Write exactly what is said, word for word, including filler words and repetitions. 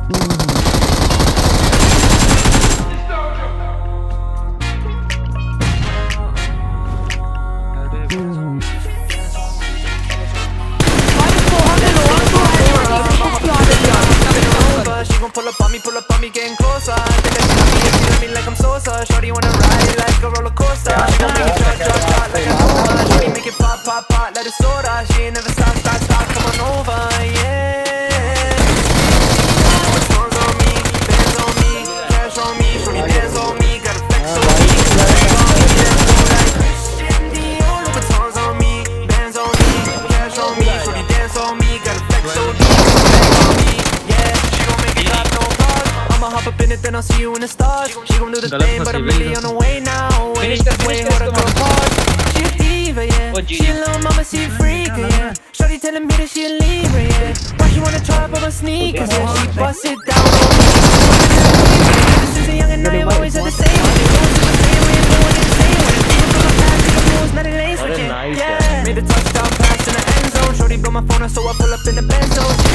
She gon' pull up on me, pull up on me, getting closer. I think that she got me, if she love me like I'm Sosa. Shorty wanna ride like a roller coaster. She gon' make it drop, drop, drop like a Nova. Shorty make it pop, pop, pop like a soda. She ain't never stop, stop, stop, come on over, yeah. Songs on me, bands on me, cash on me, shorty dance on me, got a flex on me, flex on me, let's go like Christian Dior. Look at songs on me, bands on me, cash on me, shorty dance on me, got a flex on me, flex on me, yeah. I'ma hop up in it, then I'll see you in the stars. She gon' do the thing, but I'm really on the way now. Wait, wait, hold up, girl, pause. She a diva, yeah. She a little mama, she a freak, yeah. Shorty telling me that she a Libra, yeah. Why she wanna try up on my sneakers, yeah. She bust it down on me. Since a young and I have always had the same way. Not a lace with it, yeah. Made a touchdown pass in the end zone. Shorty blow my phone up, so I pull up in the Benzo.